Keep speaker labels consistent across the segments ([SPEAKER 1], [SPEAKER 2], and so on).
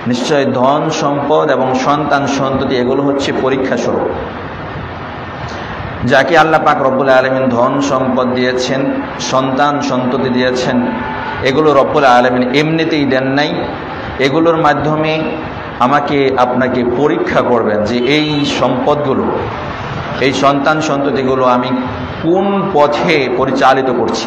[SPEAKER 1] নিশ্চয় ধন সম্পদ এবং সন্তান সন্ততি এগুলো হচ্ছে পরীক্ষা স্বরূপ। যাকে আল্লাহ পাক রব্বুল আলামিন ধন সম্পদ দিয়েছেন, সন্তান সন্ততি দিয়েছেন, এগুলো রব্বুল আলামিন এমনিতেই দেন নাই। এগুলোর মাধ্যমে আমাকে আপনাকে পরীক্ষা করবেন যে এই সম্পদগুলো, এই সন্তান সন্ততিগুলো আমি কোন পথে পরিচালিত করছি।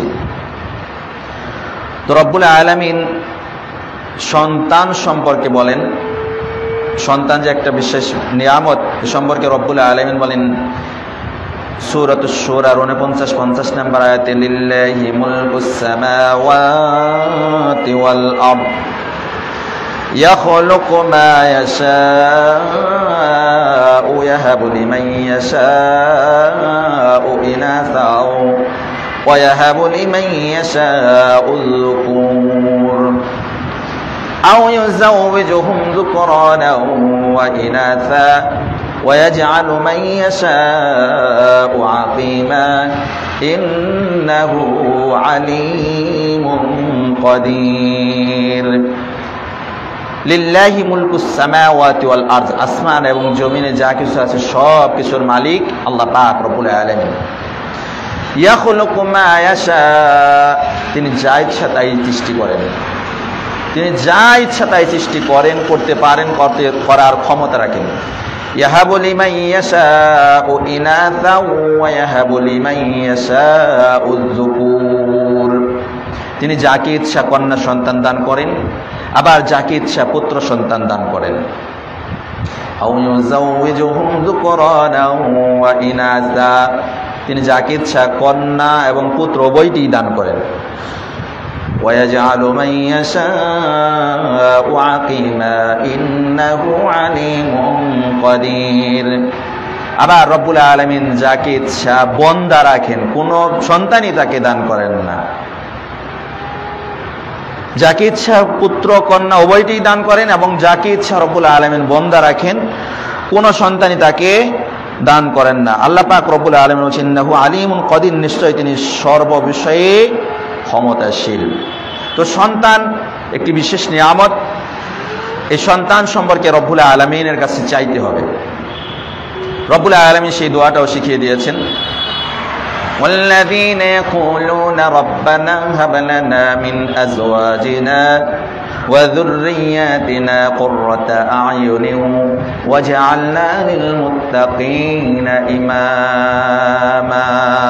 [SPEAKER 1] তো রব্বুল আলামিন সন্তান সম্পর্কে বলেন, সন্তান যে একটা বিশেষ নিয়ামত, এ সম্পর্কে রব্বুল আলামিন বলেন সূরাতুশ শূরার 49-50 নম্বর আয়াতে, লিল্লাহি মুলকুস সামাওয়াতি ওয়াল আরদ ইয়াখলুকু মা ইয়াশাউ ইয়াহাবু লিমান ইয়াশাউ ইনাসা ওয়া ইয়াহাবু লিমান ইয়াশাউ যুকুর আও ইউযাওবিজুহুম যুকরানা ওয়া ইনাসা ويجعل من يشاء عقيما إنه عليم قدير লিল্লাহি মুলকুস সামাওয়াতি ওয়াল আরদ, আসমান এবং জমিনে যা কিছু আছে সব কিছুর মালিক আল্লাহ পাক রব্বুল আলামিন। ইয়াখলুকু মা ইয়াশা, তিনি যা ইচ্ছা তাই সৃষ্টি করেন, তিনি যা ইচ্ছা তাই সৃষ্টি করেন, করতে পারেন, করার ক্ষমতা রাখেন। ইয়াহাবু লিমান ইয়াশাউ ইনাসা ওয়া ইয়াহাবু লিমান ইয়াশাউ যুকুর, তিনি যাকে ইচ্ছা কন্যা সন্তান দান করেন, আবার যাকে ইচ্ছা পুত্র সন্তান দান করেন। আও ইউযাওবিজুহুম যুকরানা ওয়া ইনাসা, তিনি যাকে ইচ্ছা কন্যা এবং পুত্র উভয়টি দান করেন। ويجعل من يشاء عقيما إنه عليم قدير, আবার রব্বুল আলামিন যাকে ইচ্ছা বন্দা রাখেন, কোনো সন্তানই তাকে দান করেন না। যাকে ইচ্ছা পুত্র কন্যা উভয়টি দান করেন এবং যাকে ইচ্ছা রব্বুল আলামিন বন্দা রাখেন, কোনো সন্তানই তাকে দান করেন না। আল্লাহ পাক রব্বুল আলামিন বলেছেন ইন্নাহু আলিমুন কদির, নিশ্চয় তিনি সর্ববিষয়ে ক্ষমতাশীল। তো সন্তান একটি বিশেষ নিয়ামত, এই সন্তান সম্পর্কে রব্বুল আলামিনের কাছে চাইতে হবে। রব্বুল আলামিন সেই দোয়াটাও শিখিয়ে দিয়েছেন, ওয়াল্লাযীনা ইয়াকুলুনা রাব্বানা হাব লানা মিন আজওয়াজিনা ওয়া যুররিয়্যাতিনা কুররাতা আ'য়ুনিন ওয়াজআলনা লিল মুত্তাকিনা ইমামা।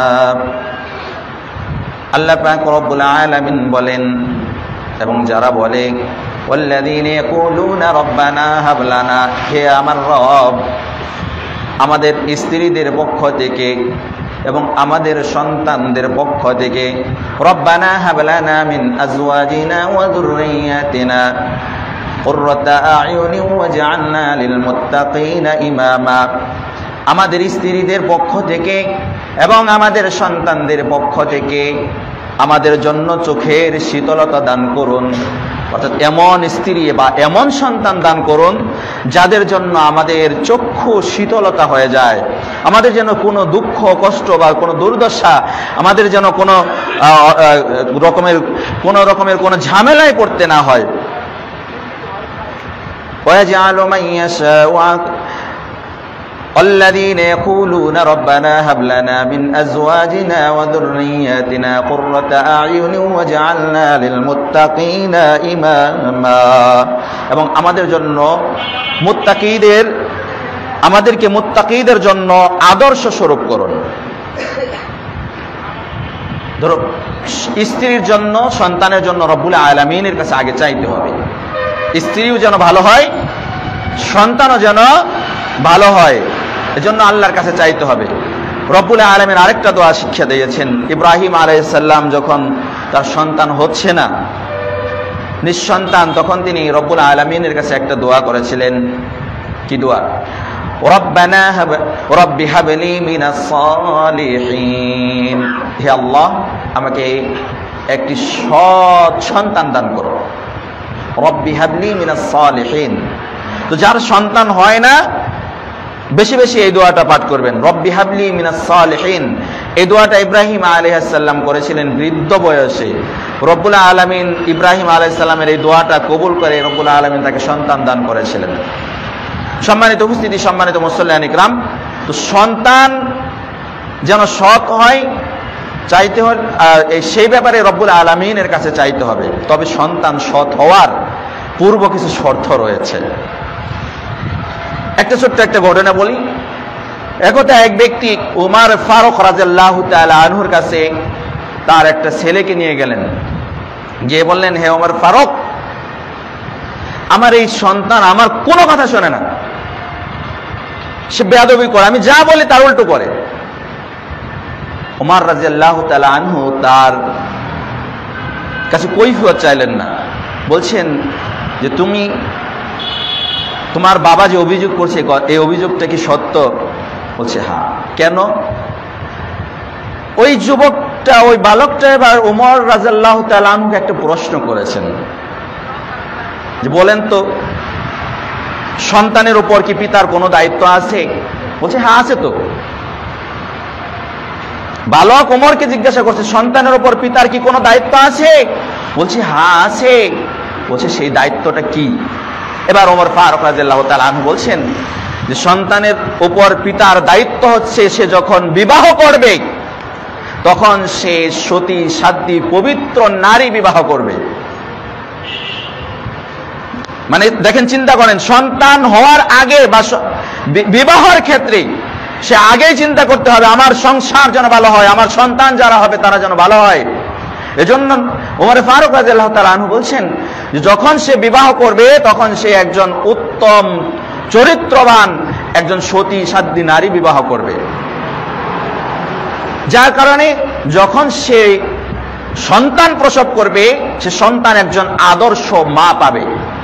[SPEAKER 1] আল্লাহ পাক রব্বুল আলামিন বলেন, এবং যারা বলে ওয়াল্লাযীনা ইয়াকুলুনা রাব্বানা হাব লানা, হে আমার রব, আমাদের স্ত্রীদের পক্ষ থেকে এবং আমাদের সন্তানদের পক্ষ থেকে, রব্বানা হাব লানা মিন আজওয়াজিনা ওয়া যুররিয়্যাতিনা কুররাতা আ'য়ুনিন ওয়াজআলনা লিল মুত্তাকিনা ইমামা, আমাদের স্ত্রীদের পক্ষ থেকে এবং আমাদের সন্তানদের পক্ষ থেকে আমাদের জন্য চোখের শীতলতা দান করুন, অর্থাৎ এমন স্ত্রী বা এমন সন্তান দান করুন যাদের জন্য আমাদের চক্ষু শীতলতা হয়ে যায়, আমাদের যেন কোনো দুঃখ কষ্ট বা কোনো দুর্দশা, আমাদের যেন কোনো রকমের কোনো ঝামেলায় পড়তে না হয়। ওয়াজআলু মান ইয়াশাউ الذين يقولون ربنا هب لنا من أزواجنا وذرياتنا قرة أعين واجعلنا للمتقين إماما, এবং আমাদের জন্য আমাদেরকে মুত্তাকিদের জন্য আদর্শ স্বরূপ করুন। ধরো স্ত্রীর জন্য, সন্তানের জন্য রব্বুল আলামিনের কাছে আগে চাইতে হবে, স্ত্রীও যেন ভালো হয়, সন্তানও যেন ভালো হয়, এজন্য আল্লাহর কাছে চাইতে হবে। রব্বুল আলামিন আরেকটা দোয়া শিক্ষা দিয়েছেন, ইব্রাহিম আলাইহিস সালাম যখন তার সন্তান হচ্ছে না, নিঃসন্তান, তখন তিনি রব্বুল আলামিনের কাছে একটা দোয়া করেছিলেন। কি দোয়া? রব্বি হাবলি মিনাস সালিহিন, হে আল্লাহ আমাকে একটি সৎ সন্তান দান করো। রব্বি হাবলি মিনাস সালিহিন, তো যার সন্তান হয় না বেশি বেশি এই দোয়াটা পাঠ করবেন, রব্বি হাবলি মিনাস সালিহিন। এই দোয়াটা ইব্রাহিম আলাইহিস সালাম করেছিলেন বৃদ্ধ বয়সে। রব্বুল আলামিন ইব্রাহিম আলাইহিস সালামের এই দোয়াটা কবুল করে রব্বুল আলামিন তাকে সন্তান দান করেছিলেন। সম্মানিত উপস্থিতি, সম্মানিত মুসল্লিয়ান ইকরাম, তো সন্তান যেন সৎ হয় চাইতে হয়, সেই ব্যাপারে রব্বুল আলামিনের কাছে চাইতে হবে। তবে সন্তান সৎ হওয়ার পূর্ব কিছু শর্ত রয়েছে। একটা ছোট্ট একটা ঘটনা বলি। একদা এক ব্যক্তি উমর ফারুক রাদিয়াল্লাহু তাআলা আনহুর কাছে তার একটা ছেলেকে নিয়ে গেলেন, গিয়ে বললেন, হে উমর ফারুক, আমার এই সন্তান আমার কোনো কথা শোনে না, সে বেয়াদবি করে, আমি যা বলি তার উল্টো করে। উমর রাদিয়াল্লাহু তাআলা আনহু তার কাছে কৈফিয়ত চাইলেন না, বলছেন যে তোমার বাবা যে অভিযোগ করছে এই অভিযোগটা কি সত্য? বলছে হ্যাঁ। কেন? ওই যুবকটা, ওই বালকটা এবার উমর রাদিয়াল্লাহু তাআলা আনহুকে একটা প্রশ্ন করেছেন যে বলেন তো, সন্তানের উপর কি পিতার কোনো দায়িত্ব আছে? বলছে হ্যাঁ আছে তো। বালক উমরকে জিজ্ঞাসা করছে, সন্তানের উপর পিতার কি কোনো দায়িত্ব আছে? বলছে হ্যাঁ আছে। বলছে সেই দায়িত্বটা কি? এবার ওমর ফারুক রাদিয়াল্লাহু তাআলা আনহু বলছেন যে সন্তানের উপর পিতার দায়িত্ব হচ্ছে সে যখন বিবাহ করবে তখন সে সতী সাধ্বী পবিত্র নারী বিবাহ করবে। মানে দেখেন, চিন্তা করেন, সন্তান হওয়ার আগে বা বিবাহের ক্ষেত্রে সে আগেই চিন্তা করতে হবে আমার সংসার যেন ভালো হয়, আমার সন্তান যারা হবে তারা যেন ভালো হয়। এজন্য ওমর ফারুক রাদিয়াল্লাহু তাআলা আনহু বলছেন যে যখন সে বিবাহ করবে তখন সে একজন উত্তম চরিত্রবান একজন সতী সাধ্বী নারী বিবাহ করবে, যার কারণে যখন সে সন্তান প্রসব করবে সে সন্তান একজন আদর্শ মা পাবে।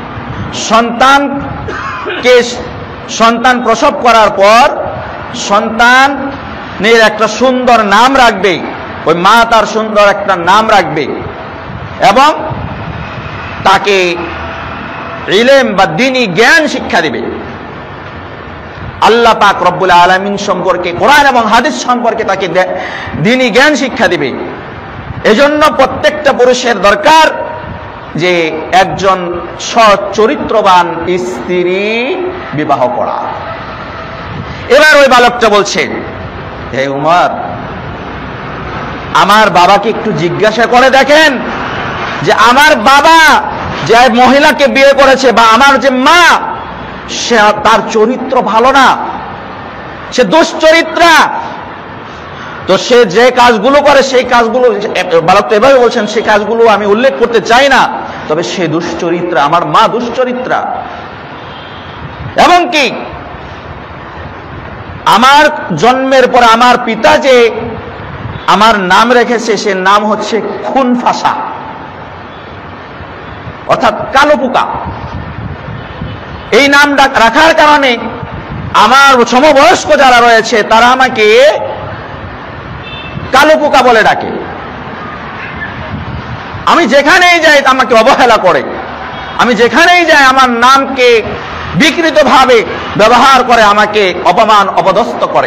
[SPEAKER 1] সন্তান প্রসব করার পর সন্তানের একটা সুন্দর নাম রাখবে, ওই মা তার সুন্দর একটা নাম রাখবে এবং তাকে ইলম বা দ্বীনি জ্ঞান শিক্ষা দিবে। আল্লাহ পাক রব্বুল আলামিন সম্পর্কে, কোরআন এবং হাদিস সম্পর্কে তাকে দ্বীনি জ্ঞান শিক্ষা দিবে। এজন্য প্রত্যেকটা পুরুষের দরকার যে একজন সৎ চরিত্রবান স্ত্রী বিবাহ করা। এবার ওই বালকটা বলছে, হে উমর, আমার বাবাকে একটু জিজ্ঞাসা করে দেখেন যে আমার বাবা যে মহিলাকে বিয়ে করেছে বা আমার যে মা, সে তার চরিত্র ভালো না, সে দুশ্চরিত্রা। তো সে যে কাজগুলো করে সেই কাজগুলো, বালক তো এভাবে বলছেন, সেই কাজগুলো আমি উল্লেখ করতে চাই না, তবে সে দুশ্চরিত্রা, আমার মা দুশ্চরিত্রা। এবং কি আমার জন্মের পর আমার পিতা যে আমার নাম রেখেছে সে নাম হচ্ছে খুনফাসা, অর্থাৎ কালো পোকা। এই নাম রাখার কারণে আমার সমবয়স্ক যারা রয়েছে তারা আমাকে কালো পোকা বলে ডাকে। আমি যেখানেই যাই আমাকে অবহেলা করে, আমি যেখানেই যাই আমার নামকে বিকৃতভাবে ব্যবহার করে, আমাকে অপমান অপদস্থ করে।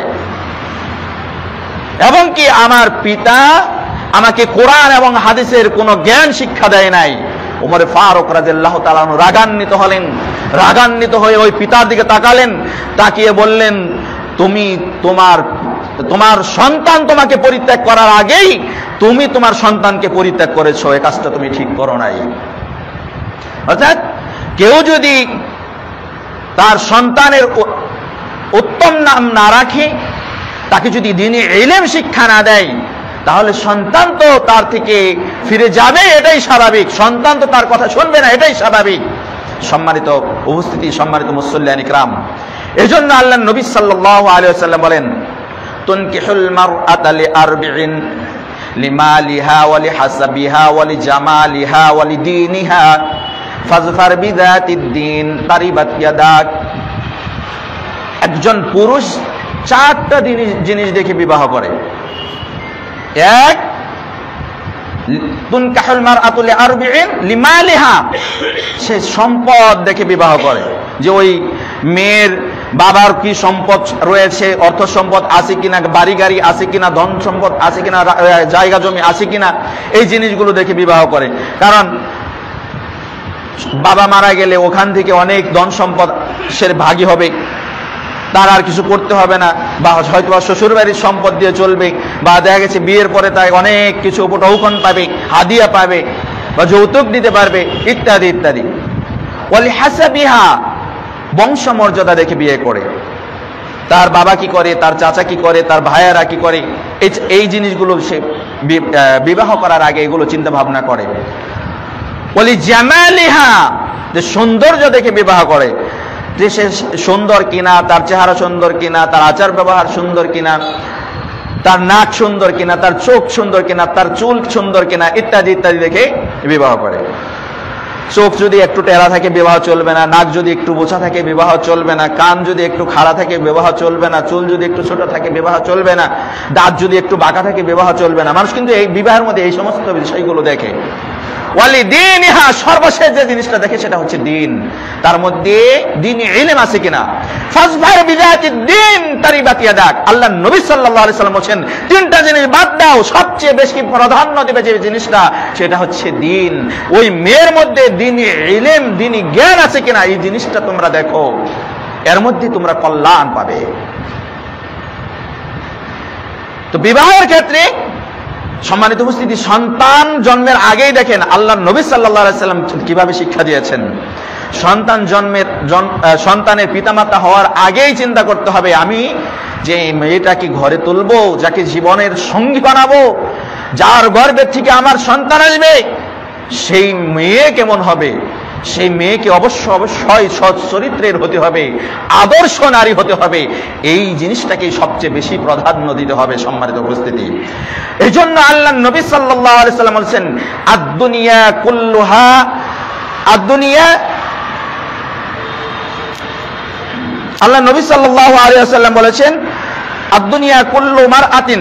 [SPEAKER 1] এবং কি আমার পিতা আমাকে কোরআন এবং হাদিসের কোনো জ্ঞান শিক্ষা দেয় নাই। ওমর ফারুক রাদিয়াল্লাহু তাআলা রাগান্বিত হলেন, রাগান্বিত হয়ে ওই পিতার দিকে তাকালেন, তাকিয়ে বললেন, তুমি তোমার সন্তান তোমাকে পরিত্যাগ করার আগেই তুমি তোমার সন্তানকে পরিত্যাগ করেছো, এই কাজটা তুমি ঠিক করো নাই। অর্থাৎ কেউ যদি তার সন্তানের উত্তম নাম না রাখে, তাকে যদি দ্বীনি ইলম শিক্ষা না দেয়, তাহলে সন্তান তো তার থেকে ফিরে যাবে, এটাই স্বাভাবিক। সন্তান তো তার কথা শুনবে না, এটাই স্বাভাবিক। সম্মানিত উপস্থিতি, সম্মানিত মুসল্লিয়ান ইকরাম, এজন্য আল্লাহর নবী সাল্লাল্লাহু আলাইহি ওয়াসাল্লাম বলেন, তুনকিহুল মারআতা লিআরবিইন লিমালিহা ওয়া লিহাসাবিহা ওয়া লিজামালিহা ওয়া লিদীনিহা ফাজফার বিযাতিদ দ্বীন তারিবাত ইয়াদাক। একজন পুরুষ চারটা জিনিস দেখে বিবাহ করে। এক, তুনকাহুল মারআতু লিআরবিইন লিমালিহা, সে সম্পদ দেখে বিবাহ করে, যে ওই মেয়ের বাবার কি সম্পদ রয়েছে, অর্থ সম্পদ আছে কিনা, বাড়ি গাড়ি আছে কিনা, ধন সম্পদ আছে কিনা, জায়গা জমি আছে কিনা, এই জিনিসগুলো দেখে বিবাহ করে। কারণ বাবা মারা গেলে ওখান থেকে অনেক ধন সম্পদ সে ভাগী হবে, তার আর কিছু করতে হবে না, বা হয়তো শ্বশুর বাড়ির সম্পদ দিয়ে চলবে, বা দেখা গেছে বিয়ের পরে তাই অনেক কিছু উপঢৌকন পাবে, হাদিয়া পাবে, বা যৌতুক দিতে পারবে, ইত্যাদি ইত্যাদি। ওয়ালি হাসাবিহা, বংশমর্যাদা দেখে বিয়ে করে। তার বাবা কি করে, তার চাচা কি করে, তার ভাইয়েরা কি করে, এই জিনিসগুলো সে বিবাহ করার আগে এগুলো চিন্তা ভাবনা করে। ওয়ালি জামালিহা, যে সৌন্দর্য দেখে বিবাহ করে, যে সে সুন্দর কিনা, তার চেহারা সুন্দর কিনা, তার আচার ব্যবহার সুন্দর কিনা, তার নাক সুন্দর কিনা, তার চোখ সুন্দর কিনা, তার চুল সুন্দর কিনা, ইত্যাদি ইত্যাদি দেখে বিবাহ করে। চোখ যদি একটু টেরা থাকে বিবাহ চলবে না, নাক যদি একটু বোঝা থাকে বিবাহ চলবে না, কান যদি একটু খাড়া থাকে বিবাহ চলবে না, চুল যদি একটু ছোট থাকে বিবাহ চলবে না, দাঁত যদি একটু বাঁকা থাকে বিবাহ চলবে না। মানুষ কিন্তু এই বিবাহের মধ্যে এই সমস্ত বিষয়গুলো দেখে। ওয়ালি দীনিহা, সর্বশেষ যে জিনিসটা দেখে সেটা হচ্ছে দিন, তার মধ্যে দ্বীনি ইলম আছে কিনা। ফাসবার বিযাতি দ্বীন তারিবাত ইয়াদাক, আল্লাহ নবী সাল্লাল্লাহু আলাইহি সাল্লাম বলেন তিনটা জিনিস বাদ দাও, সবচেয়ে বেশি প্রাধান্য দেবে যে জিনিসটা সেটা হচ্ছে দিন। ওই মেয়ের মধ্যে দ্বীনি ইলম, দ্বীনি জ্ঞান আছে কিনা, এই জিনিসটা তোমরা দেখো, এর মধ্যে তোমরা কল্যাণ পাবে। তো বিবাহের ক্ষেত্রে সম্মানিত উপস্থিতি, সন্তান জন্মের আগেই দেখেন আল্লাহ নবী সাল্লাল্লাহু আলাইহি সাল্লাম কিভাবে শিক্ষা দিয়েছেন। সন্তানের পিতামাতা হওয়ার আগেই চিন্তা করতে হবে, আমি যে মেয়েটাকে ঘরে তুলবো, যাকে জীবনের সঙ্গী বানাবো, যার গর্ভের থেকে আমার সন্তান আসবে, সেই মেয়ে কেমন হবে। সেই মেয়েকে অবশ্যই সৎ চরিত্রের হতে হবে, আদর্শ নারী হতে হবে। এই জিনিসটাকে সবচেয়ে বেশি প্রাধান্য দিতে হবে। সম্মানিত উপস্থিতি, এই জন্য আল্লাহ নবী সাল্লাল্লাহু আলাইহি সাল্লাম বলেছেন, আদ-দুনিয়া কুল্লুহা, আদ-দুনিয়া, আল্লাহ নবী সাল্লাল্লাহু আলাইহি সাল্লাম বলেছেন, আদ-দুনিয়া কুল্লু মারআতিন,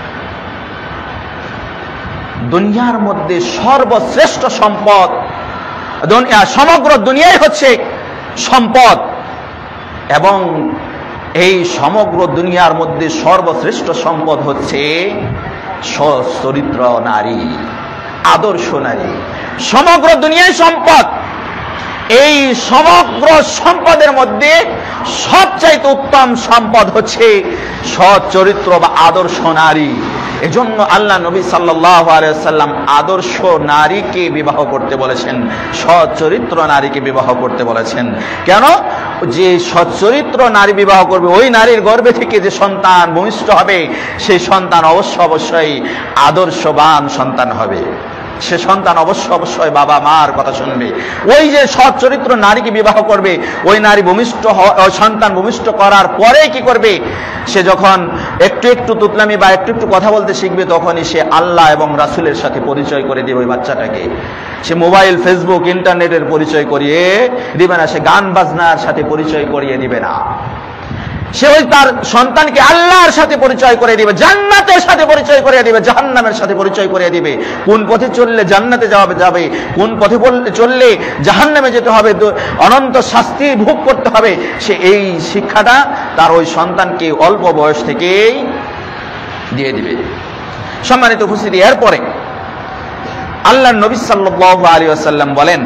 [SPEAKER 1] দুনিয়ার মধ্যে সর্বশ্রেষ্ঠ সম্পদ, সমগ্র দুনিয়াই হচ্ছে সম্পদ, এবং এই সমগ্র দুনিয়ার মধ্যে সর্বশ্রেষ্ঠ সম্পদ হচ্ছে সচ্চরিত্র নারী, আদর্শ নারী। সমগ্র দুনিয়াই সম্পদ, এই সমগ্র সম্পদের মধ্যে সবচাইতে উত্তম সম্পদ হচ্ছে সৎ চরিত্র বা আদর্শ নারী। এজন্য আল্লাহ নবী সাল্লাল্লাহু আলাইহি ওয়াসাল্লাম আদর্শ নারীকে বিবাহ করতে বলেছেন, সৎ চরিত্র নারীকে বিবাহ করতে বলেছেন। কেন? যে সৎ চরিত্র নারী বিবাহ করবে, ওই নারীর গর্ভে থেকে যে সন্তান ভূমিষ্ঠ হবে, সেই সন্তান অবশ্যই আদর্শবান সন্তান হবে। সে সন্তান অবশ্যই বাবা মার কথা শুনবে। ওই যে সৎ চরিত্র নারীকে বিবাহ করবে, ওই নারী সন্তান ভূমিষ্ঠ করার পরে কি করবে, সে যখন একটু একটু তুতলামি বা একটু একটু কথা বলতে শিখবে, তখনই সে আল্লাহ এবং রাসূলের সাথে পরিচয় করে দেবে ওই বাচ্চাটাকে। সে মোবাইল, ফেসবুক, ইন্টারনেটের পরিচয় করিয়ে দিবে না, সে গান বাজনার সাথে পরিচয় করিয়ে দিবে না। সে ওই তার সন্তানকে আল্লাহর সাথে পরিচয় করে দিবে, জান্নাতের সাথে পরিচয় করে দিবে, জাহান্নামের সাথে পরিচয় করে দিবে। কোন পথে চললে জান্নাতে যাবে, কোন পথে চললে জাহান্নামে যেতে হবে, অনন্ত শাস্তি ভোগ করতে হবে, সে এই শিক্ষাটা তার ওই সন্তানকে অল্প বয়স থেকেই দিয়ে দিবে। সম্মানিত উপস্থিতি, এরপরে আল্লাহর নবী সাল্লাল্লাহু আলাইহি ওয়াসাল্লাম বলেন,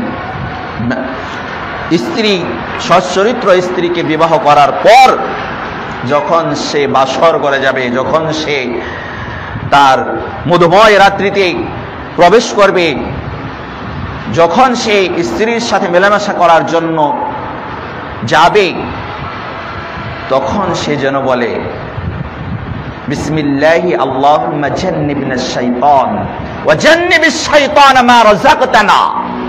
[SPEAKER 1] স্ত্রী সচ্চরিত্র স্ত্রীকে বিবাহ করার পর যখন সে বাসর করে যাবে, যখন সে তার মধুময় রাত্রিতে প্রবেশ করবে, যখন সে স্ত্রীর সাথে মেলামেশা করার জন্য যাবে, তখন সে যেন বলে, বিসমিল্লাহি আল্লাহুম্মা জান্নিবনাশ শাইতান ওয়া জান্নিবিশ শাইতানা মা রাযাকতানা।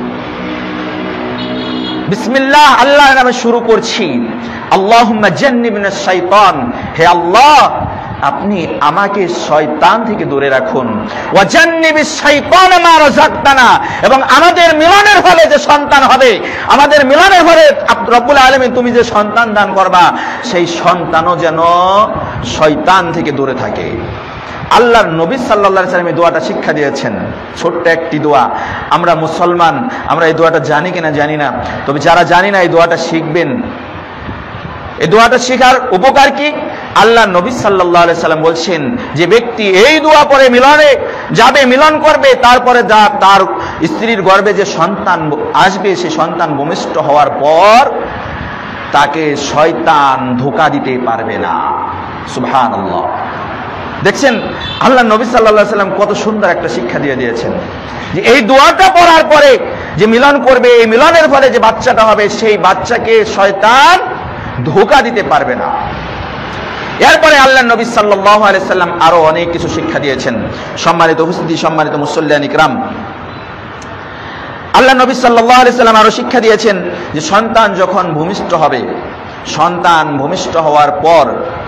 [SPEAKER 1] বিসমিল্লাহ, আল্লাহর নামে শুরু করছি। আল্লাহুম্মা জান্নিবনাশ শাইতান, হে আল্লাহ আপনি আমাকে শয়তান থেকে দূরে রাখুন। ওয়া জান্নিবিশ শাইতানা মা রাযাকতানা, এবং আমাদের মিলনের ফলে যে সন্তান হবে, আমাদের মিলনের ফলে রব্বুল আলামিন তুমি যে সন্তান দান করবা, সেই সন্তানও যেন শয়তান থেকে দূরে থাকে। আল্লাহর নবী সাল্লাল্লাহু আলাইহি সাল্লাম এই দোয়াটা শিক্ষা দিয়েছেন, ছোট্ট একটি দোয়া। আমরা মুসলমান, আমরা এই দোয়াটা জানি কিনা জানি না, তবে যারা জানি না এই দোয়াটা শিখবেন। এই দোয়াটা শেখার উপকার কি? আল্লাহ নবী সাল্লাল্লাহু আলাইহি সাল্লাম বলছেন, যে ব্যক্তি এই দোয়া পরে মিলনে যাবে, মিলন করবে, তারপরে তার স্ত্রীর গর্ভে যে সন্তান আসবে, সে সন্তান ভূমিষ্ঠ হওয়ার পর তাকে শয়তান ধোঁকা দিতে পারবে না। সুবহানাল্লাহ। দেখছেন আল্লাহ নবী সাল্লাল্লাহু আলাইহি সাল্লাম কত সুন্দর একটা শিক্ষা দিয়ে দিয়েছেন, যে এই দোয়াটা পড়ার পরে যে মিলন করবে, এই মিলনের ফলে যে বাচ্চাটা হবে, সেই বাচ্চাকে শয়তান ধোঁকা দিতে পারবে না। এরপরে আল্লাহ নবী সাল্লাল্লাহু আলাইহি সাল্লাম আরো অনেক কিছু শিক্ষা দিয়েছেন। সম্মানিত উপস্থিতি, সম্মানিত মুসল্লিয়ান ইকরাম, আল্লাহ নবী সাল্লাল্লাহু আলাইহি সাল্লাম আরো শিক্ষা দিয়েছেন যে সন্তান যখন ভূমিষ্ঠ হবে, সন্তান ভূমিষ্ঠ হওয়ার পর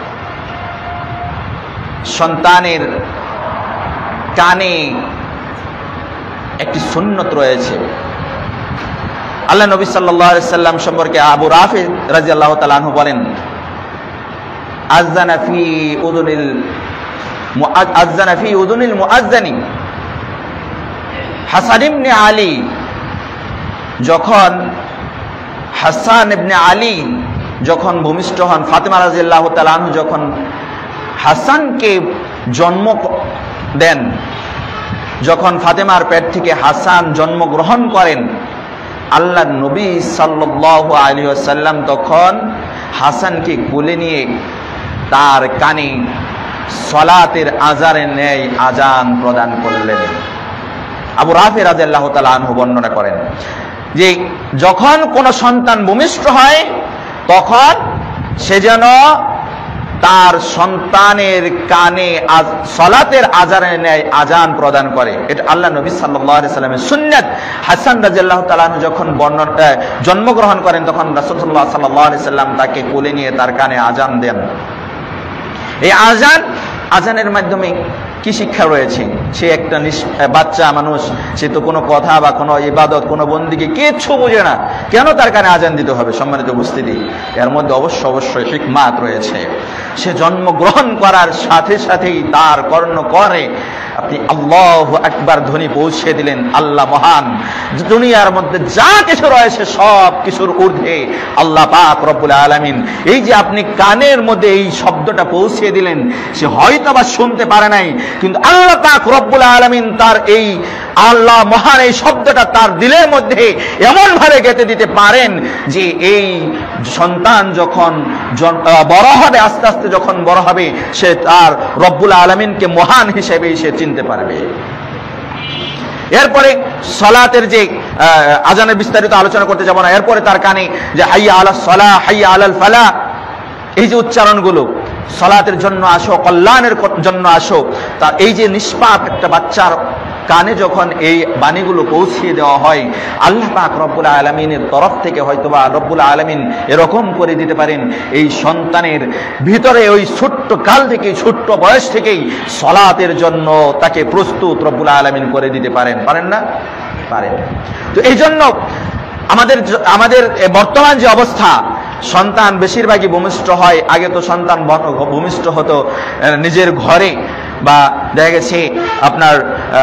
[SPEAKER 1] সন্তানের কানে একটি সুন্নত রয়েছে। আল্লাহ নবী সাল্লাল্লাহু আলাইহি সাল্লাম সম্পর্কে আবু রাফি রাদিয়াল্লাহু তাআলা আনহু বলেন, আযানা ফি উযুনিল মুআজ্জানি। হাসান ইবনে আলী, যখন হাসান ইবনে আলী যখন ভূমিষ্ঠ হন, ফাতেমা রাদিয়াল্লাহু তাআলা আনহু যখন হাসানকে জন্ম দেন, যখন ফাতেমার পেট থেকে হাসান জন্মগ্রহণ করেন, আল্লাহ নবী সাল্লাল্লাহু আলাইহি ওয়াসাল্লাম তখন হাসানকে কোলে নিয়ে তার কানে সালাতের আজানের ন্যায় আজান প্রদান করলেন। আবু রাফি রাদিয়াল্লাহু তাআলা আনহু বর্ণনা করেন যে যখন কোন সন্তান ভূমিষ্ঠ হয়, তখন সে যেন তার সন্তানের কানে সালাতের আজানের ন্যায় আজান প্রদান করে। এটা আল্লাহ নবী সাল্লাল্লাহু আলাইহি সাল্লামের সুন্নাত। হাসান রাদিয়াল্লাহু তাআলা আনহু যখন জন্মগ্রহণ করেন, তখন রাসূলুল্লাহ সাল্লাল্লাহু আলাইহি সাল্লাম তাকে কোলে নিয়ে তার কানে আজান দেন। এই আজানের মাধ্যমে কি শিক্ষা রয়েছে? সে একটা বাচ্চা মানুষ, সে তো কোনো কথা বা কোনো ইবাদত, কোনো বন্দিকে কিচ্ছু বোঝে না, কেন তার কানে আজান দিতে হবে? সম্মানিত উপস্থিতি, এর মধ্যে অবশ্যই হিকমাত রয়েছে। সে জন্মগ্রহণ করার সাথে সাথেই তার কর্ণকরে আপনি আল্লাহু আকবার ধ্বনি পৌঁছে দিলেন। আল্লাহ মহান, দুনিয়ার মধ্যে যা কিছু রয়েছে সব কিছুর ঊর্ধ্বে আল্লাহ পাক রব্বুল আলামিন। এই যে আপনি কানের মধ্যে এই শব্দটা পৌঁছে দিলেন, সে হয়তো বা শুনতে পারে নাই, কিন্তু আল্লাহ পাক রব্বুল আলামিন তার এই আল্লাহ মহান এই শব্দটা তার দিলের মধ্যে এমন ভাবে গেঁথে দিতে পারেন যে এই সন্তান যখন বড় হবে, আস্তে আস্তে যখন বড় হবে, সে তার রব্বুল আলামিনকে মহান হিসেবে সে চিনতে পারবে। এরপরে সালাতের যে আজানের বিস্তারিত আলোচনা করতে যাব না। এরপরে তার কানে যে হাইয়া আলাস সালাহ, হাইয়া আলাল ফালাহ, এই যে উচ্চারণগুলো, সালাতের জন্য আসো, কল্যাণের জন্য আসো, তা এই যে নিষ্পাপ একটা বাচ্চার কানে যখন এই বাণীগুলো পৌঁছিয়ে দেওয়া হয়, আল্লাহ পাক রব্বুল আলামিনের তরফ থেকে হয়তোবা রব্বুল আলামিন এরকম করে দিতে পারেন, এই সন্তানের ভিতরে ওই ছোট্ট কাল থেকে, ছোট্ট বয়স থেকেই সালাতের জন্য তাকে প্রস্তুত রব্বুল আলামিন করে দিতে পারেন না? পারেন। তো এই জন্য আমাদের বর্তমান যে অবস্থা, সন্তান বেশিরভাগই ভূমিষ্ঠ হয়। আগে তো সন্তান ভূমিষ্ঠ হতো নিজের ঘরে, বা দেখা গেছে আপনার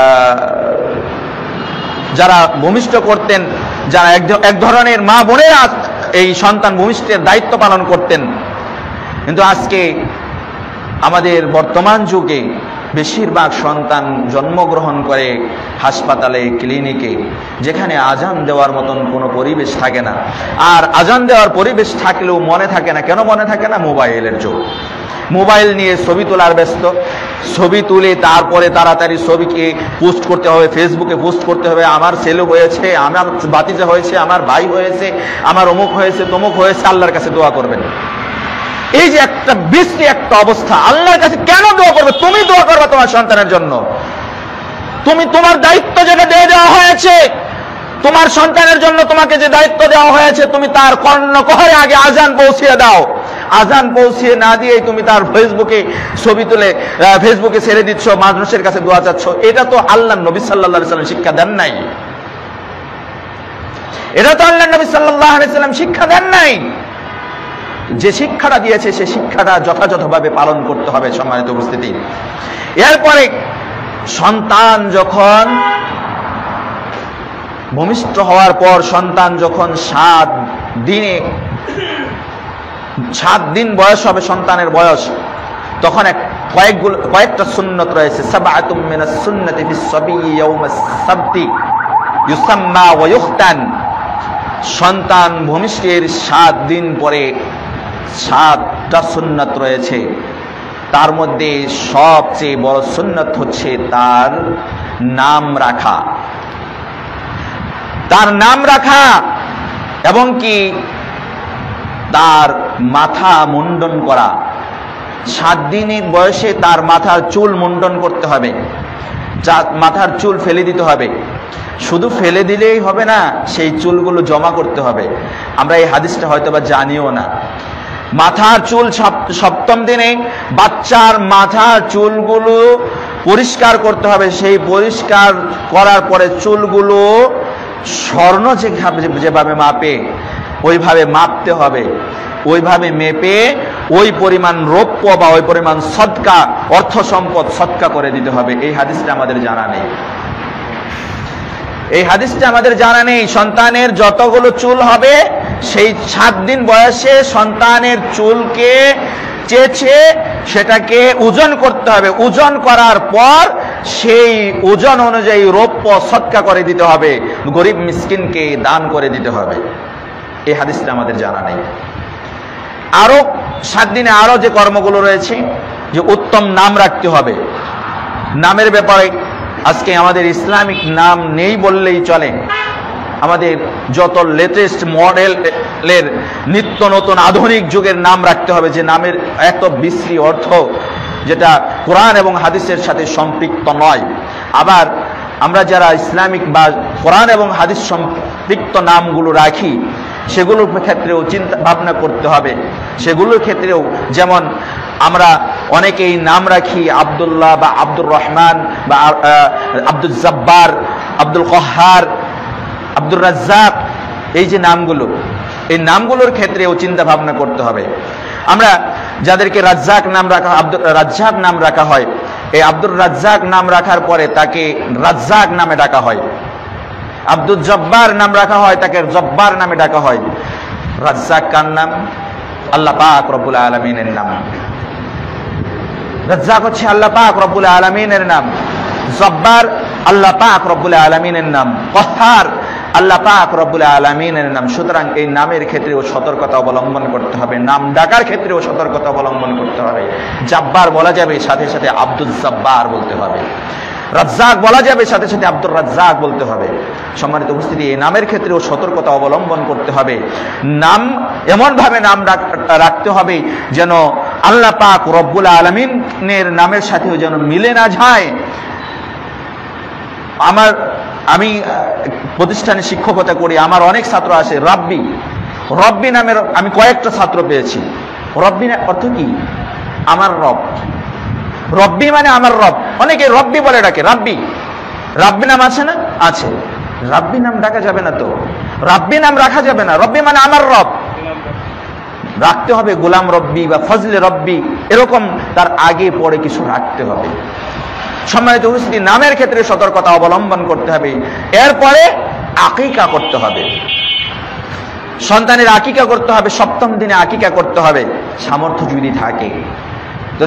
[SPEAKER 1] যারা ভূমিষ্ঠ করতেন, যারা এক ধরনের মা বোনেরা এই সন্তান ভূমিষ্ঠের দায়িত্ব পালন করতেন। কিন্তু আজকে আমাদের বর্তমান যুগে বেশিরভাগ সন্তান জন্মগ্রহণ করে হাসপাতালে, ক্লিনিকে, যেখানে আজান দেওয়ার মতন কোনো পরিবেশ থাকে না। আর আজান দেওয়ার পরিবেশ থাকলেও মনে থাকে না। কেন মনে থাকে না? মোবাইলের যুগ। মোবাইল নিয়ে ছবি তোলার ব্যস্ত, ছবি তুলে তারপরে তাড়াতাড়ি ছবিকে পোস্ট করতে হবে, ফেসবুকে পোস্ট করতে হবে, আমার ছেলে হয়েছে, আমার ভাতিজা হয়েছে, আমার ভাই হয়েছে, আমার অমুক হয়েছে, তমুক হয়েছে। আল্লাহর কাছে দোয়া করবেন। এই যে একটা বিশ্রী একটা অবস্থা, আল্লাহর কাছে কেন দোয়া করবে? তুমি দোয়া করবে তোমার সন্তানের জন্য। তুমি তোমার দায়িত্ব যেটা দিয়ে দেওয়া হয়েছে, তোমার সন্তানের জন্য তোমাকে যে দায়িত্ব দেওয়া হয়েছে, তুমি তার কর্ণকহরে আগে আজান পৌঁছিয়ে দাও। আজান পৌঁছিয়ে না দিয়ে তুমি তার ফেসবুকে ছবি তুলে ফেসবুকে ছেড়ে দিচ্ছ, মানুষের কাছে দোয়া চাচ্ছ। এটা তো আল্লাহ নবী সাল্লাল্লাহু আলাইহি সাল্লাম শিক্ষা দেন নাই। এটা তো আল্লাহ নবী সাল্লাল্লাহু আলাইহি সাল্লাম শিক্ষা দেন নাই। যে শিক্ষাটা দিয়েছে সে শিক্ষাটা যথাযথভাবে পালন করতে হবে। সম্মানিত উপস্থিতি, এরপরে সন্তান যখন ভূমিষ্ঠ হওয়ার পর, সন্তান যখন 7 দিনে 7 দিন বয়স হবে সন্তানের বয়স, তখন কয়েকটা সুন্নত রয়েছে। সাবআতুম মিনাস সুন্নতি ফিস সাবি ইয়াউমাস সাবতি ইউসাম্মা ওয়া ইউখতান। সন্তান ভূমিষ্ঠের 7 দিন পরে 7টা সুন্নত রয়েছে। তার মধ্যে সবচেয়ে বড় সুন্নত হচ্ছে তার নাম রাখা, তার নাম রাখা, এবং কি তার মাথা মুন্ডন করা। 7 দিনের বয়সে তার মাথার চুল মুন্ডন করতে হবে, মাথার চুল ফেলে দিতে হবে। শুধু ফেলে দিলেই হবে না, সেই চুলগুলো জমা করতে হবে। আমরা এই হাদিসটা হয়তো বা জানিও না। মাথার চুল 7ম দিনে বাচ্চার মাথার চুলগুলো পরিষ্কার করতে হবে। সেই পরিষ্কার করার পরে চুলগুলো স্বর্ণ যেভাবে মাপে ওইভাবে মাপতে হবে, ওইভাবে মেপে ওই পরিমাণ রৌপ্য বা ওই পরিমাণ সদকা, অর্থ সম্পদ সদকা করে দিতে হবে। এই হাদিসটা আমাদের জানা নেই, এই হাদিসটা আমাদের জানা নেই। সন্তানের যতগুলো চুল হবে সেই 7 দিন বয়সে সন্তানের চুলকে চেঁচে সেটাকে ওজন করতে হবে। ওজন করার পর সেই ওজন অনুযায়ী রৌপ্য সদকা করে দিতে হবে, গরিব মিসকিনকে দান করে দিতে হবে। এই হাদিসটা আমাদের জানা নেই। আরো 7 দিনে আরো যে কর্মগুলো রয়েছে, যে উত্তম নাম রাখতে হবে। নামের ব্যাপারে আজকে আমাদের ইসলামিক নাম নেই বললেই চলে। আমাদের যত লেটেস্ট মডেলের নিত্য নতুন আধুনিক যুগের নাম রাখতে হবে, যে নামের এত বিশ্রী অর্থ যেটা কোরআন এবং হাদিসের সাথে সম্পৃক্ত নয়। আবার আমরা যারা ইসলামিক বা কোরআন এবং হাদিস সম্পৃক্ত নামগুলো রাখি, সেগুলোর ক্ষেত্রেও চিন্তা ভাবনা করতে হবে। সেগুলোর ক্ষেত্রেও যেমন আমরা অনেকেই নাম রাখি আব্দুল্লাহ বা আব্দুর রহমান বা আব্দুল জব্বার, আব্দুল কহার, আব্দুর রাজ্জাক, এই যে নামগুলো, এই নামগুলোর ক্ষেত্রেও চিন্তা ভাবনা করতে হবে। আমরা যাদেরকে রাজ্জাক নাম রাখা, আব্দুর রাজ্জাক নাম রাখা হয়, এই আব্দুর রাজ্জাক নাম রাখার পরে তাকে রাজ্জাক নামে ডাকা হয়। আব্দুল জব্বার নাম রাখা হয়, তাকে জব্বার নামে ডাকা হয়। রাজ্জাক কার নাম? আল্লাহ পাক রব্বুল আলামিনের নাম। রাজ্জাক হচ্ছে আল্লাহ পাক রব্বুল আলামিনের নাম। জব্বার আল্লাহ পাক রব্বুল আলামিনের নাম। কহার আল্লাহ পাক রব্বুল আলামিনের নাম। সুতরাং এই নামের ক্ষেত্রেও সতর্কতা অবলম্বন করতে হবে, নাম ডাকার ক্ষেত্রেও সতর্কতা অবলম্বন করতে হবে। জব্বার বলা যাবে, সাথে সাথে আব্দুল জব্বার বলতে হবে। রাজ্জাক বলা যাবে, সাথে সাথে আব্দুর রাজ্জাক বলতে হবে। সম্মানিত উপস্থিতি, এই নামের ক্ষেত্রেও সতর্কতা অবলম্বন করতে হবে। নাম এমন ভাবে নাম রাখতে হবে যেন আল্লাহ পাক রব্বুল আলামিনের নামের সাথেও যেন মিলে না যায়। আমি প্রতিষ্ঠানে শিক্ষকতা করি, আমার অনেক ছাত্র আসে রব্বি, রব্বি নামের আমি কয়েকটা ছাত্র পেয়েছি। রব্বি অর্থ কি? আমার রব। রব্বি মানে আমার রব। অনেকে রব্বি বলে ডাকে। রাব্বি, রাব্বি নাম আছে না? আছে। রাব্বি নাম ডাকা যাবে না তো, রাব্বি নাম রাখা যাবে না। রব্বি মানে আমার রব রাখতে হবে, গোলাম রব্বি বা ফজলে রব্বি, এরকম তার আগে পরে কিছু রাখতে হবে। সম্মানিত উপস্থিতি, নামের ক্ষেত্রে সতর্কতা অবলম্বন করতে হবে। এরপরে আকিকা করতে হবে, সন্তানের আকিকা করতে হবে। 7ম দিনে আকিকা করতে হবে, সামর্থ্য যদি থাকে তো।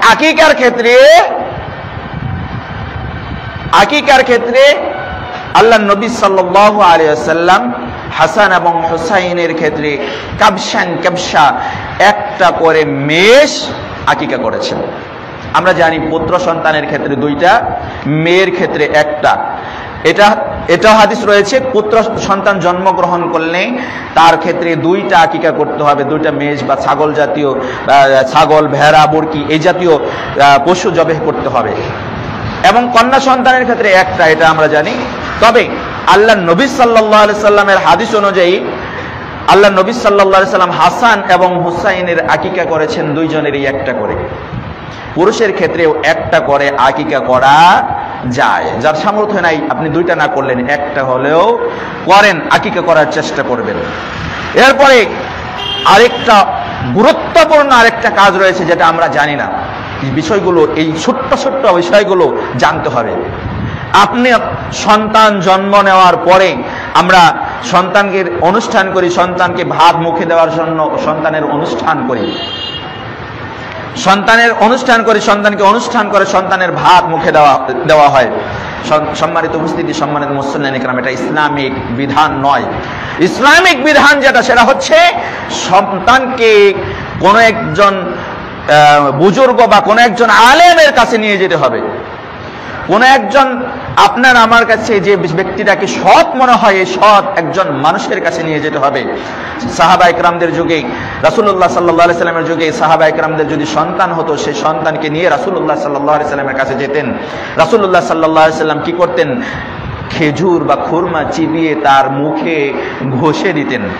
[SPEAKER 1] আকিকার ক্ষেত্রে আল্লাহ নবী সাল্লাল্লাহু আলাইহি ওয়াসাল্লাম হাসান এবং হুসাইনের ক্ষেত্রে কাবসা একটা করে মেষ আকিকা করেছেন। আমরা জানি পুত্র সন্তানের ক্ষেত্রে 2টা, মেয়ের ক্ষেত্রে 1টা। এটা হাদিস রয়েছে, পুত্র সন্তান জন্মগ্রহণ করলে তার ক্ষেত্রে 2টা আকিকা করতে হবে। 2টা মেষ বা ছাগল জাতীয়, ছাগল, ভেড়া, বরকি এই জাতীয় পশু জবেহ করতে হবে। এবং কন্যা সন্তানের ক্ষেত্রে 1টা, এটা আমরা জানি। তবে আল্লাহ নবী সাল্লাল্লাহু আলাইহি সাল্লামের হাদিস অনুযায়ী আল্লাহ নবী সাল্লাল্লাহু আলাইহি সাল্লাম হাসান এবং হুসাইনের আকিকা করেছেন 2 জনেরই 1টা করে। পুরুষের ক্ষেত্রেও 1টা করে আকিকা করা যায়। যার সামর্থ্য নাই, আপনি 2টা না করলেন, 1টা হলেও করেন, আকিকা করার চেষ্টা করবেন। এরপরে আরেকটা গুরুত্বপূর্ণ আরেকটা কাজ রয়েছে যেটা আমরা জানি না। এই বিষয়গুলো, এই ছোট্ট ছোট্ট বিষয়গুলো জানতে হবে। আপনি সন্তান জন্ম নেওয়ার পরে আমরা সন্তানকে অনুষ্ঠান করি, সন্তানকে ভাত মুখে দেওয়ার জন্য সন্তানের অনুষ্ঠান করি, সন্তানকে অনুষ্ঠান করে সন্তানের ভাত মুখে দেওয়া হয়। সম্মানিত উপস্থিতি, সম্মানিত মুসল্লিয়ান ইকরাম, এটা ইসলামিক বিধান নয়। ইসলামিক বিধান যেটা, সেটা হচ্ছে সন্তানকে কোনো একজন বুজুর্গ বা কোনো একজন আলেমের কাছে নিয়ে যেতে হবে। কোন একজন আপনার আমার কাছে যে ব্যক্তিটাকে সৎ মনে হয়, এই সৎ একজন মানুষের কাছে নিয়ে যেতে হবে। সাহাবায়ে কেরামদের যুগে, রাসূলুল্লাহ সাল্লাল্লাহু আলাইহি সাল্লামের যুগে সাহাবায়ে কেরামদের যদি সন্তান হতো, সেই সন্তানকে নিয়ে রাসূলুল্লাহ সাল্লাল্লাহু আলাইহি সাল্লামের কাছে যেতেন। রাসূলুল্লাহ সাল্লাল্লাহু আলাইহি সাল্লাম কি করতেন? খেজুর বা খুরমা চিবিয়ে তার মুখে ঘষে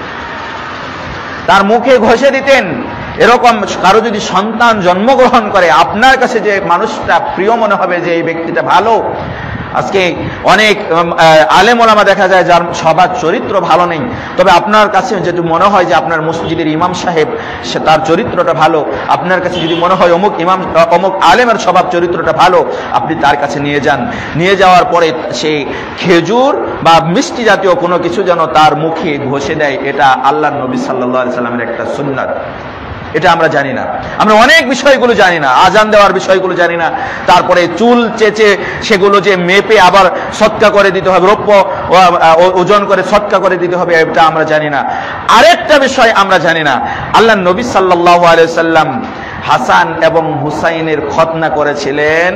[SPEAKER 1] দিতেন। এরকম কারো যদি সন্তান জন্মগ্রহণ করে, আপনার কাছে যে মানুষটা প্রিয় মনে হবে, যে এই ব্যক্তিটা ভালো। আজকে অনেক আলেম ওলামা দেখা যায় যার স্বভাব চরিত্র ভালো নেই, তবে আপনার কাছে যেটা মনে হয় যে আপনার মসজিদের ইমাম সাহেব, সে তার চরিত্রটা ভালো, আপনার কাছে যদি মনে হয় অমুক আলেমের স্বভাব চরিত্রটা ভালো, আপনি তার কাছে নিয়ে যান। নিয়ে যাওয়ার পরে সে খেজুর বা মিষ্টি জাতীয় কোনো কিছু যেন তার মুখে ঘষে দেয়। এটা আল্লাহর নবী সাল্লাল্লাহু আলাইহি সাল্লামের একটা সুন্নাত। এটা আমরা জানি না, আমরা অনেক বিষয়গুলো জানি না, আজান দেওয়ার বিষয়গুলো জানি না, তারপরে চুল চেঁচে সেগুলো যে মেপে আবার সৎকা করে দিতে হবে, রৌপ্য ওজন করে সৎকা করে দিতে হবে, এটা আমরা জানি না। আরেকটা বিষয় আমরা জানি না, আল্লাহর নবী সাল্লাল্লাহু আলাইহি সাল্লাম হাসান এবং হুসাইনের খতনা করেছিলেন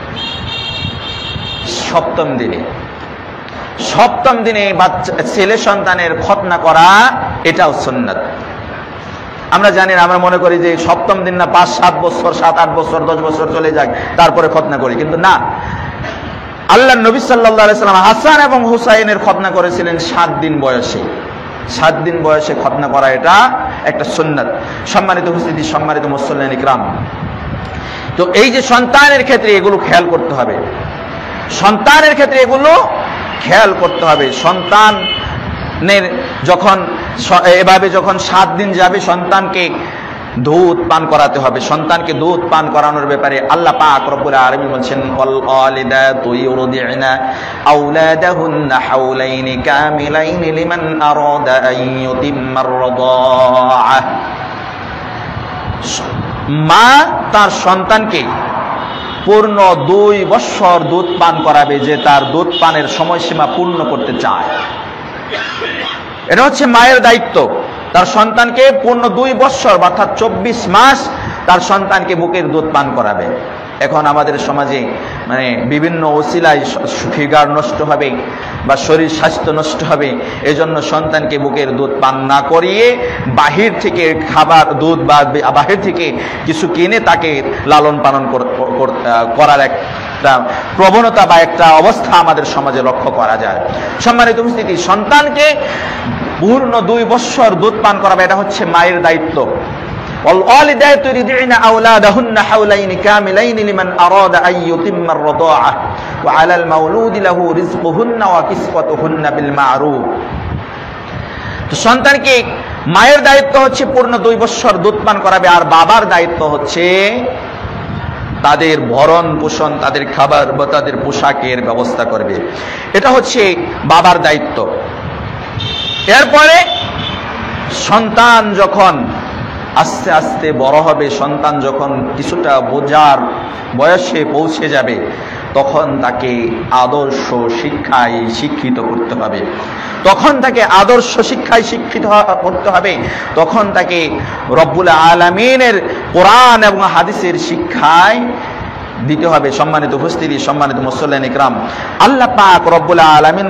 [SPEAKER 1] সপ্তম দিনে বাচ্চা ছেলে সন্তানের খতনা করা, এটাও সুন্নাত। আমরা জানি না, আমরা মনে করি যে সপ্তম দিন না 5-7 বছর, 7-8 বছর, 10 বছর চলে যাক, তারপরে খতনা করি, কিন্তু না। আল্লাহর নবী সাল্লাল্লাহু আলাইহি সাল্লাম হাসান এবং হুসাইনের খতনা করেছিলেন 7 দিন বয়সে। 7 দিন বয়সে খতনা করা, এটা একটা সুন্নাত। সম্মানিত উপস্থিতি, সম্মানিত মুসল্লিয়ান ইকরাম, তো এই যে সন্তানের ক্ষেত্রে এগুলো খেয়াল করতে হবে, সন্তানের যখন এভাবে যখন 7 দিন যাবে, সন্তানকে দুধ পান করাতে হবে। সন্তানকে দুধ পান করানোর ব্যাপারে আল্লাহ পাক রব্বুল আলামিন বলেন, ওয়াল ওয়ালিদাতু ইউরদি'না আওলাদাহুন্না হাওলাইনি কামিলাইনি লিমান আরাদা আন ইউতিম্মার রাদাআহ। মা তার সন্তানকে পূর্ণ 2 বছর দুধ পান করাবে, যে তার দুধ পানের সময়সীমা পূর্ণ করতে চায়। এটা হচ্ছে মায়ের দায়িত্ব, তার সন্তানকে পূর্ণ 2 বছর অর্থাৎ 24 মাস তার সন্তানকে বুকের দুধ পান করাবে। এখন আমাদের সমাজে বিভিন্ন ওসিলায় ফিগার নষ্ট হবে বা শরীর স্বাস্থ্য নষ্ট হবে, এজন্য সন্তানকে বুকের দুধ পান না করিয়ে বাহির থেকে খাবার, দুধ বা বাহির থেকে কিছু কিনে তাকে লালন পালন করার একটা প্রবণতা বা একটা অবস্থা আমাদের সমাজে লক্ষ্য করা যায়। সম্মানিত উপস্থিতি, সন্তানকে পূর্ণ 2 বছর দুধ পান করাবে, এটা হচ্ছে মায়ের দায়িত্ব। والوالدات يرضعن أولادهن حولين كاملين لمن أراد أن يتم الرضاعة وعلى المولود له رزقهن وكسوتهن بالمعروف। তো সন্তানকে মায়ের দায়িত্ব হচ্ছে পূর্ণ 2 বছর দুধ পান করাবে, আর বাবার দায়িত্ব হচ্ছে তাদের ভরণ পোষণ, তাদের খাবার বা তাদের পোশাকের ব্যবস্থা করবে। এটা হচ্ছে বাবার দায়িত্ব। এরপরে সন্তান যখন আস্তে আস্তে বড় হবে, সন্তান যখন কিছুটা বোঝার বয়সে পৌঁছে যাবে, তখন তাকে আদর্শ শিক্ষায় শিক্ষিত করতে হবে। তখন তাকে রব্বুল আলামিনের কোরআন এবং হাদিসের শিক্ষায় দিতে হবে। সম্মানিত উপস্থিতি, সম্মানিত মুসল্লিয়ান ইকরাম, আল্লাহ পাক রব্বুল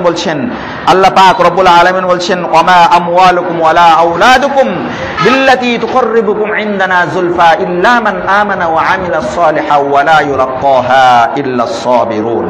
[SPEAKER 1] আলামিন বলছেন ওমা আমওয়ালুকুম ওয়ালা আওলাদুকুম বিল্লাতী তুকররিবুকুম ইনদানা যুলফা ইল্লা মান আমানা ওয়া আমিলা সালিহান ওয়া লা ইউলাক্কাহা ইল্লাস সাবিরুন।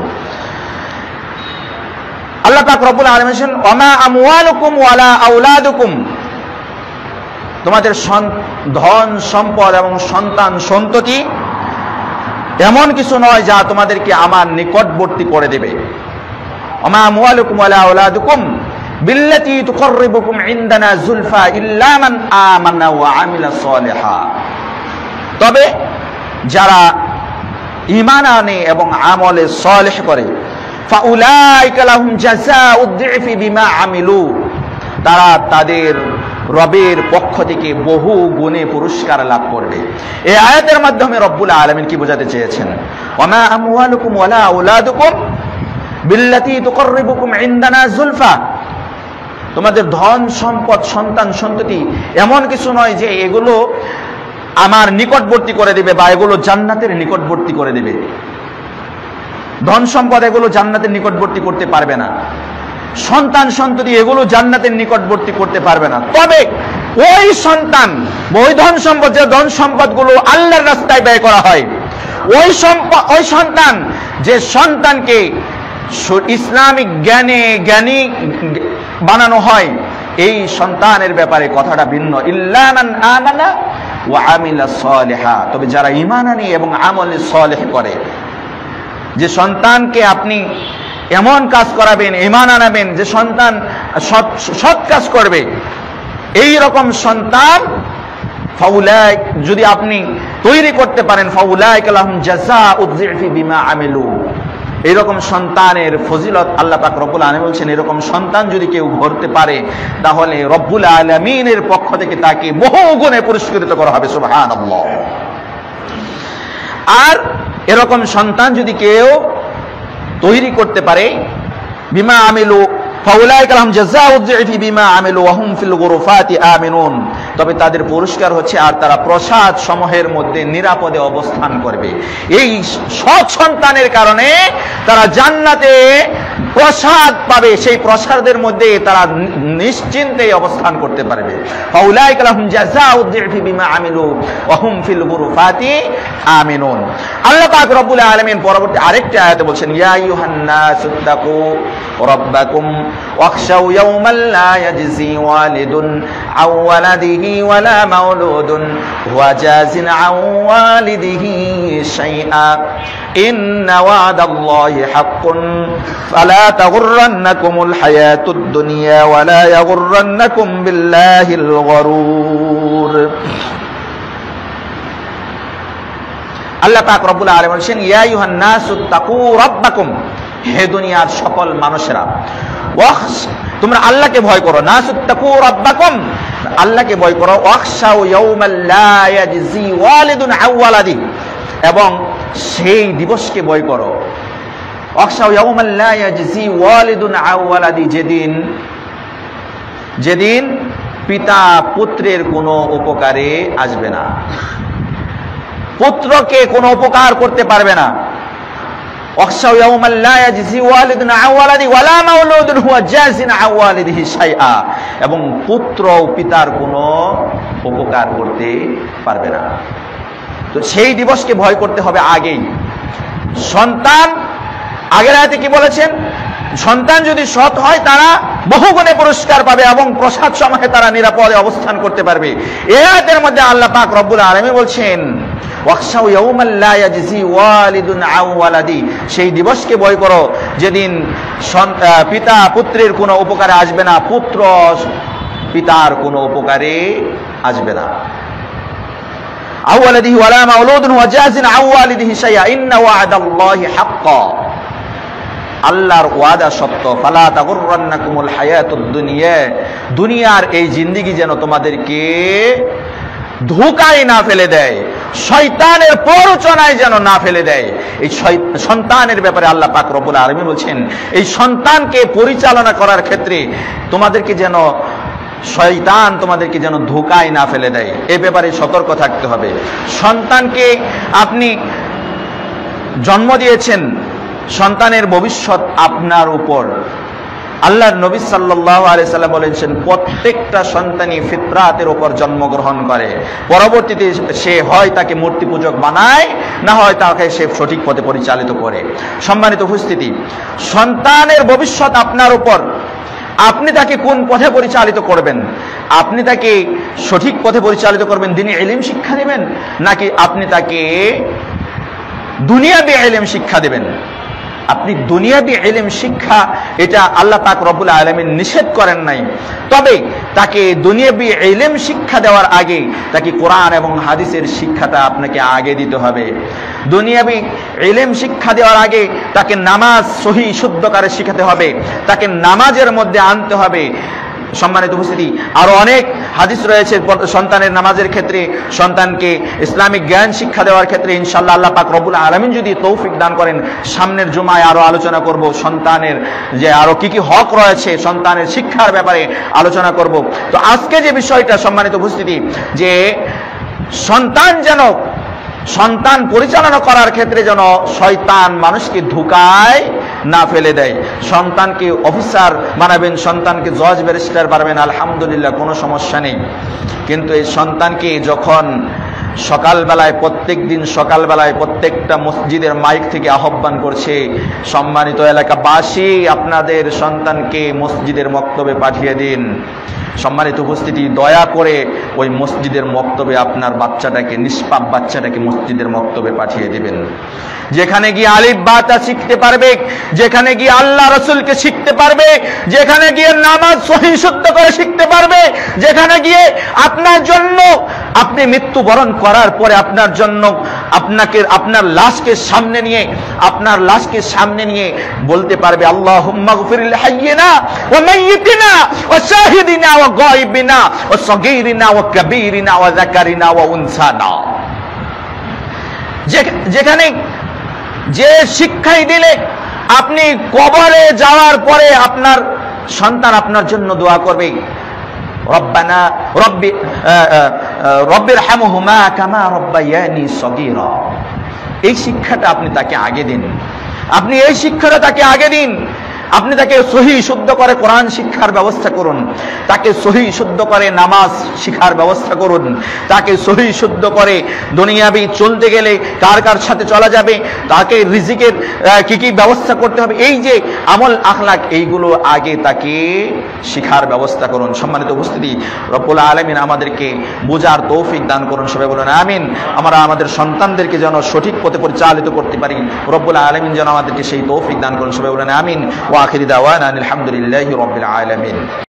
[SPEAKER 1] আল্লাহ পাক রব্বুল আলামিন বলেন ওমা আমওয়ালুকুম ওয়ালা আওলাদুকুম, তোমাদের ধন সম্পদ এবং সন্তান সন্ততি এমন কিছু নয় যা তোমাদেরকে আমার নিকটবর্তী করে দেবে। ওমা আমওয়ালুকুম ওয়ালা আওলাদুকুম বিল্লাতী তুকররিবুকুম ইনদানা যুলফা ইল্লা মান আমানা ওয়া আমিলা সালিহান, তবে যারা ঈমান আনে এবং আমলে সালেহ করে, ফাউলাইকা লাহুম জাযাউদ দিফি বিমা আমিলু, তারা তাদের রবের পক্ষ থেকে বহু গুণে পুরস্কার লাভ করবে। এই আয়াতের মাধ্যমে রব্বুল আলামিন কি বোঝাতে চেয়েছেন? ওয়ামা আমওয়ালুকুম ওয়ালা আওলাদুকুম বিল্লাতী তুকাররিবুকুম ইনদানা যুলফা, তোমাদের ধন সম্পদ সন্তান সন্ততি এমন কিছু নয় যে এগুলো আমার নিকটবর্তী করে দিবে বা এগুলো জান্নাতের নিকটবর্তী করে দিবে। ধন সম্পদ এগুলো জান্নাতের নিকটবর্তী করতে পারবে না, সন্তান সন্ততি এগুলো জান্নাতের নিকটবর্তী করতে পারবে না। তবে ওই সন্তান, ওই ধন সম্পদ, যে ধন সম্পদ গুলো আল্লাহর রাস্তায় ব্যয় করা হয়, ওই সন্তান, যে সন্তানকে ইসলামিক জ্ঞানী বানানো হয়, এই সন্তানের ব্যাপারে কথাটা ভিন্ন। ইল্লা মান আমানা ওয়া আমিলা সালিহা, তবে যারা ঈমান আনে এবং আমল সালেহ করে, যে সন্তানকে আপনি এমন কাজ করাবেন, ঈমান আনাবেন যে সন্তান সৎ কাজ করবে, এই রকম সন্তান ফাউলাইক যদি আপনি তৈরি করতে পারেন, ফাউলাইকা লাহুম জাযাউদ দিফি বিমা আমিলু, এইরকম সন্তানের ফজিলত আল্লাহ পাক রব্বুল আলামিন বলছেন, এরকম সন্তান যদি কেউ গড়তে পারে তাহলে রব্বুল আলামিনের পক্ষ থেকে তাকে বহু গুণে পুরস্কৃত করা হবে। সুবহানাল্লাহ। আর এরকম সন্তান যদি কেউ তৈরি করতে পারে, বিমা আমিলু ফাউলাইকা লাহুম জাযাউদ দিফি বিমা আমিলু ওয়া হুম ফিল গুরুফাতি আমিনুন, তবে তাদের পুরস্কার হচ্ছে আর তারা প্রাসাদ সমূহের মধ্যে নিরাপদে অবস্থান করবে। এই সৎ সন্তানের কারণে তারা জান্নাতে প্রসাদ পাবে, সেই প্রসাদের মধ্যে তারা নিশ্চিন্তে অবস্থান করতে পারবে। ফাউলাইকা লাহুম জাযাউদ দিফি বিমা আমিলু ওয়া হুম ফিল গুরুফাতি আমিনুন। আল্লাহ পাক রব্বুল আলামিন পরবর্তী আরেকটা আয়াতে বলছেন, ইয়া আইয়ুহান নাসুত্তাকু রাব্বাকুম ওয়াখশাউ ইয়াওমান লা ইয়াজজি ওয়ালিদুন আও ওয়ালাদিহি ওয়ালা মাওলুদুন হুয়া জাযিন আন ওয়ালিদিহি শাইআ ইন্না ওয়াদাল্লাহি হাক্কুন ফালা তাগুররান্নাকুমুল হায়াতুদ দুনিয়া ওয়ালা ইয়াগুররান্নাকুম বিল্লাহিল গরুর। আল্লাহ পাক রব্বুল আলামিন বলেন, ইয়া আইয়ুহান নাসুত্তাকু রাব্বাকুম, হে দুনিয়ার সকল মানুষেরা, তোমরা আল্লাহকে ভয় করো। নাসুত্তাকু রাব্বাকুম, আল্লাহকে ভয় করো। ওয়াখশাউ ইয়াওমান লা ইয়াজজি ওয়ালিদুন আন ওয়ালাদিহি, এবং সেই দিবসকে ভয় করো। ওয়াখশাউ ইয়াওমান লা ইয়াজজি ওয়ালিদুন আন ওয়ালাদিহি, যেদিন পিতা পুত্রের কোনো উপকারে আসবে না, পুত্রকে কোনো উপকার করতে পারবে না। ওয়াখশাউ ইয়াওমান লা ইয়াজজি ওয়ালিদুন আন ওয়ালাদিহি ওয়ালা মাওলুদুন হুয়া জাযিন আন ওয়ালিদিহি শাইআ, এবং পুত্র পিতার কোনো উপকার করতে পারবে না। তো সেই দিবসকে ভয় করতে হবে আগেই। সন্তান, আগের আয়াতে কি বলেছেন? সন্তান যদি সৎ হয় তারা বহুগুণে পুরস্কার পাবে এবং প্রসাদ সমূহে তারা নিরাপদে অবস্থান করতে পারবে। এই আয়াতের মধ্যে আল্লাহ পাক রব্বুল আলামিন বলছেন, ওয়াখশাউ ইয়াওমান লা ইয়াজজি ওয়ালিদুন আন ওয়ালাদি, সেই দিবসকে ভয় করো যেদিন পিতা পুত্রের কোনো উপকারে আসবে না, পুত্র পিতার কোনো উপকারে আসবে না। আন ওয়ালাদিহি ওয়ালা মাওলুদুন হুয়া জাযিন আন ওয়ালিদিহি শাইআ ইন্না ওয়াদাল্লাহি হাক্কা, আল্লাহর ওয়াদা সত্য। ফালা তাগুররান্নাকুমুল হায়াতুদ দুনিয়া, দুনিয়ার এই জিন্দেগি যেন তোমাদেরকে ধোঁকায় না ফেলে দেয়, শয়তানের প্ররোচনায় যেন না ফেলে দেয়। এই সন্তানের ব্যাপারে আল্লাহ পাক রব্বুল আলামিন বলছেন, এই সন্তানকে পরিচালনা করার ক্ষেত্রে তোমাদেরকে যেন শয়তান তোমাদেরকে যেন ধোঁকায় না ফেলে দেয়, এ ব্যাপারে সতর্ক থাকতে হবে। সন্তানকে আপনি জন্ম দিয়েছেন, সন্তানের ভবিষ্যৎ আপনার উপর। আল্লাহর নবী সাল্লাল্লাহু আলাইহি সাল্লাম বলেছেন, প্রত্যেকটা সন্তানই ফিতরাতের উপর জন্মগ্রহণ করে, পরবর্তীতে সে হয় তাকে মূর্তি পূজক বানায়, না হয় তাকে সে সঠিক পথে পরিচালিত করে। সম্মানিত উপস্থিতি, সন্তানের ভবিষ্যৎ আপনার উপর। আপনি তাকে কোন পথে পরিচালিত করবেন? আপনি তাকে সঠিক পথে পরিচালিত করবেন, দ্বীনি ইলম শিক্ষা দেবেন, নাকি আপনি তাকে দুনিয়াবি ইলম শিক্ষা দেবেন? আপনি দুনিয়াবি ইলম শিক্ষা এটা আল্লাহ পাক রব্বুল আলামিন নিষেধ করেন নাই, তবে তাকে দুনিয়াবি ইলম শিক্ষা দেওয়ার আগে তাকে কোরআন এবং হাদিসের শিক্ষাটা আপনাকে আগে দিতে হবে। দুনিয়াবি ইলম শিক্ষা দেওয়ার আগে তাকে নামাজ সহি শুদ্ধকারে শিখাতে হবে, তাকে নামাজের মধ্যে আনতে হবে। সম্মানিত উপস্থিতি, আরো অনেক হাদিস রয়েছে সন্তানের নামাজের ক্ষেত্রে, সন্তানকে ইসলামিক জ্ঞান শিক্ষা দেওয়ার ক্ষেত্রে। ইনশাআল্লাহ আল্লাহ পাক রব্বুল আলামিন যদি তৌফিক দান করেন, সামনের জুমায় আরো আলোচনা করব সন্তানের যে আরো কি কি হক রয়েছে, সন্তানের শিক্ষার ব্যাপারে আলোচনা করব। তো আজকে যে বিষয়টা সম্মানিত উপস্থিতি, যে সন্তান পরিচালনা করার ক্ষেত্রে যেন শয়তান মানুষকে ধোঁকায় না ফেলে দেয়। সন্তানকে অফিসার বানাবেন, সন্তানকে জজ ব্যারিস্টার বানাবেন, আলহামদুলিল্লাহ কোনো সমস্যা নেই। কিন্তু এই সন্তানকে যখন সকালবেলায় প্রত্যেকদিন সকালবেলায় প্রত্যেকটা মসজিদের মাইক থেকে আহ্বান করছে, সম্মানিত এলাকাবাসী আপনাদের সন্তানকে মসজিদের মক্তবে পাঠিয়ে দিন। সম্মানিত উপস্থিতি, দয়া করে ওই মসজিদের মক্তবে আপনার বাচ্চাটাকে, নিষ্পাপ বাচ্চাটাকে মসজিদের মক্তবে পাঠিয়ে দিবেন, যেখানে গিয়ে আলিফ বা তা শিখতে পারবে, যেখানে গিয়ে আল্লাহ রাসূলকে শিখতে পারবে, যেখানে গিয়ে নামাজ সহি শুদ্ধ করে শিখতে পারবে, যেখানে গিয়ে আপনার জন্য আপনি মৃত্যুবরণ করার পরে আপনার জন্য আপনার লাশকে সামনে নিয়ে বলতে পারবে আল্লাহুম্মা গফির লিল হাইয়িনা ওয়া মাইয়িতিনা ওয়া শাহিদিনা ওয়া গায়বিনা ওয়া সগীরিনা ওয়া কাবীরিনা ওয়া যাকারিনা ওয়া উনসানা। যেখানে যে শিক্ষাই দিলে আপনি কবরে যাওয়ার পরে আপনার সন্তান আপনার জন্য দোয়া করবে, রব্বিরহামহুমা কামা রব্বায়ানি সগীরা। এই শিক্ষাটা আপনি তাকে আগে দিন, আপনি তাকে সহি শুদ্ধ করে কোরআন শিক্ষার ব্যবস্থা করুন, তাকে সহি শুদ্ধ করে নামাজ শিখার ব্যবস্থা করুন, তাকে সহি শুদ্ধ করে দুনিয়াবি চলতে গেলে কার সাথে চলা যাবে, তাকে রিজিকের কি কি ব্যবস্থা করতে হবে, এই যে আমল আখলাক, এইগুলো আগে তাকে শিখার ব্যবস্থা করুন। সম্মানিত উপস্থিতি, রব্বুল আলামিন আমাদেরকে বোঝার তৌফিক দান করুন। সবাই বলুন আমিন। আমরা আমাদের সন্তানদেরকে যেন সঠিক পথে পরিচালিত করতে পারি, রব্বুল আলামিন যেন আমাদেরকে সেই তৌফিক দান করুন। সবাই বলুন আমিন। ওয়া আখিরি দাওয়ানা আলহামদুলিল্লাহি রাব্বিল আলামিন।